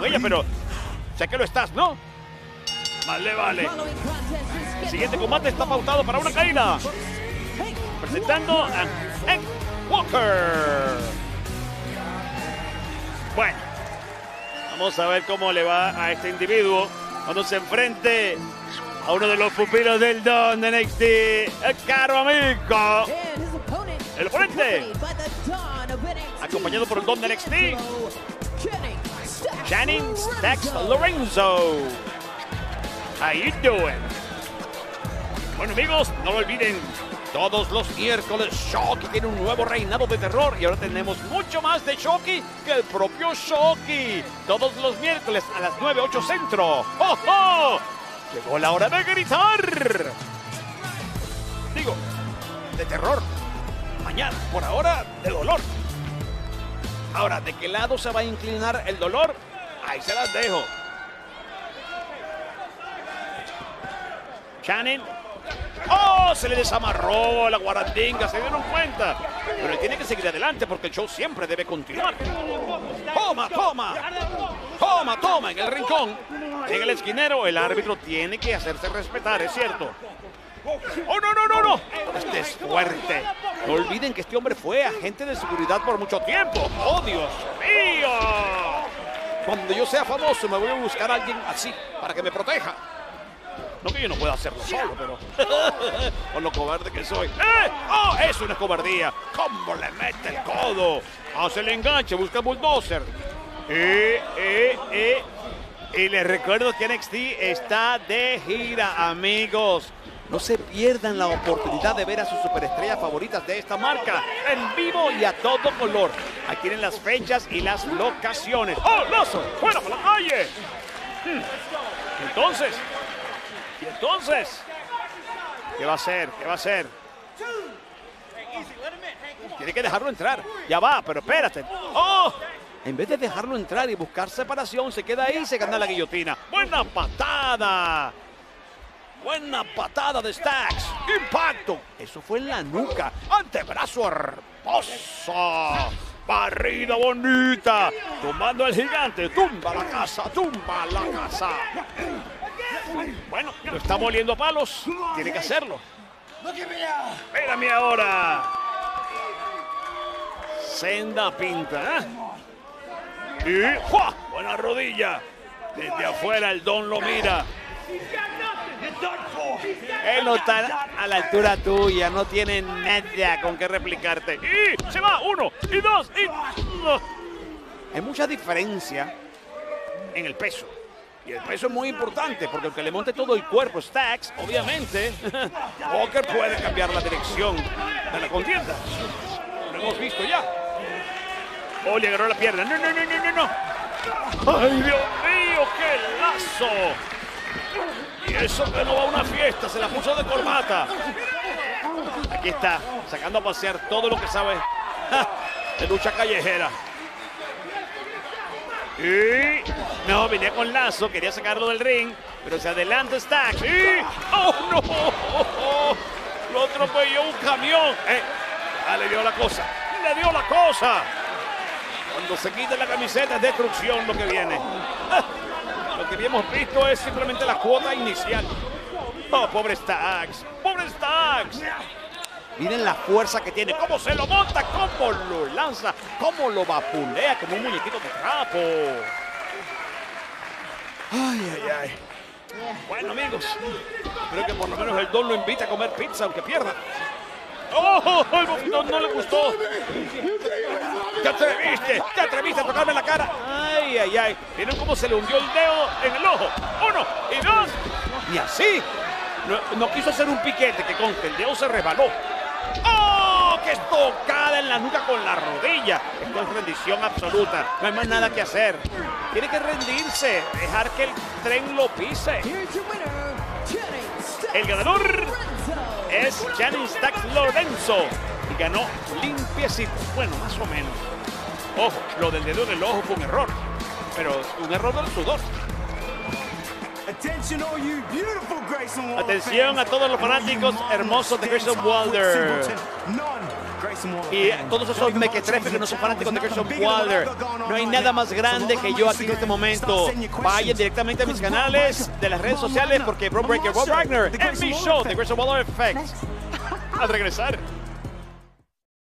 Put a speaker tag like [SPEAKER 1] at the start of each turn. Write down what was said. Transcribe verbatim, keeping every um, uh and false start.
[SPEAKER 1] ella, pero sé que lo estás, ¿no? Vale, vale. El siguiente combate está pautado para una caída. Presentando a Hank Walker. Bueno, vamos a ver cómo le va a este individuo cuando se enfrente a uno de los pupilos del Don de N X T, el caro amigo. El oponente, acompañado por el Don de N X T, Channing Stacks Lorenzo. How you doing? Bueno, amigos, no lo olviden. Todos los miércoles, Shocky tiene un nuevo reinado de terror y ahora tenemos mucho más de Shocky que el propio Shocky. Todos los miércoles a las nueve, ocho centro. ¡Oh, oh! Llegó la hora de gritar. Digo, de terror. Mañana, por ahora, de dolor. Ahora, ¿de qué lado se va a inclinar el dolor? Ahí se las dejo. Channing. ¡Oh! Se le desamarró la guarandinga, se dieron cuenta. Pero él tiene que seguir adelante porque el show siempre debe continuar. ¡Toma, toma! ¡Toma, toma! En el rincón, en el esquinero, el árbitro tiene que hacerse respetar, es cierto. ¡Oh, no, no, no, no! Este es fuerte. No olviden que este hombre fue agente de seguridad por mucho tiempo. ¡Oh, Dios mío! Cuando yo sea famoso me voy a buscar a alguien así para que me proteja. No que yo no pueda hacerlo solo, pero por lo cobarde que soy. ¡Eh! ¡Oh! Eso es una cobardía. ¿Cómo le mete el codo? Hace el enganche, busca bulldozer. Eh, eh, eh. Y les recuerdo que N X T está de gira, amigos. No se pierdan la oportunidad de ver a sus superestrellas favoritas de esta marca en vivo y a todo color. Aquí tienen las fechas y las locaciones. ¡Oh, Lazo! ¡Fuera para la calle! Hmm. Entonces... ¿Y entonces? ¿Qué va a hacer? ¿Qué va a hacer? Tiene que dejarlo entrar. Ya va, pero espérate. ¡Oh! En vez de dejarlo entrar y buscar separación, se queda ahí y se gana la guillotina. ¡Buena patada! ¡Buena patada de Stacks! ¡Impacto! Eso fue en la nuca. ¡Antebrazo hermoso! ¡Barrida bonita! Tumbando al gigante. ¡Tumba la casa! ¡Tumba la casa! Bueno, lo está moliendo a palos. Tiene que hacerlo. Espérame ahora. Senda pinta, ¿eh? Y ¡jua! Buena rodilla. Desde afuera el Don lo mira. Él no está a la altura tuya. No tiene nada con qué replicarte. Y se va. Uno, y dos, y... Hay mucha diferencia en el peso. Y el peso es muy importante, porque aunque le monte todo el cuerpo Stacks, obviamente, Walker puede cambiar la dirección de la contienda. Lo hemos visto ya. Oh, le agarró la pierna. No, no, no, no, no, no. ¡Ay, Dios mío, qué lazo! Y eso que no va a una fiesta, se la puso de corbata. Aquí está, sacando a pasear todo lo que sabe de lucha callejera. Y no, venía con lazo, quería sacarlo del ring, pero se adelanta Stacks. Y ¡oh, no! Lo atropelló un camión. Eh, ah, le dio la cosa. Le dio la cosa. Cuando se quita la camiseta es destrucción lo que viene. Ah, lo que habíamos visto es simplemente la cuota inicial. Oh, pobre Stacks. Pobre Stacks. Miren la fuerza que tiene, cómo se lo monta, cómo lo lanza, cómo lo vapulea como un muñequito de trapo. Ay, ay, ay. Bueno, amigos, creo que por lo menos el Don lo invita a comer pizza, aunque pierda. ¡Oh! El bofetón no le gustó. ¡Te atreviste! ¡Te atreviste a tocarme la cara! ¡Ay, ay, ay! Miren cómo se le hundió el dedo en el ojo. ¡Uno! ¡Y dos! ¡Y así! No, no quiso hacer un piquete, que conste, el dedo se resbaló. ¡Oh! ¡Qué estocada en la nuca con la rodilla! Esto es rendición absoluta. No hay más nada que hacer. Tiene que rendirse. Dejar que el tren lo pise. El ganador es Channing Stacks Lorenzo. Y ganó limpiecito. Bueno, más o menos. Ojo, lo del dedo en el ojo fue un error. Pero un error del sudor. Atención a todos los fanáticos hermosos de Grayson Waller. y todos esos mequetrefes que no son fanáticos de Grayson Waller. No hay nada más grande que yo aquí en este momento. Vayan directamente a mis canales de las redes sociales porque Bron Breakker Bob Wagner en mi show de Grayson Waller Effect. Al regresar.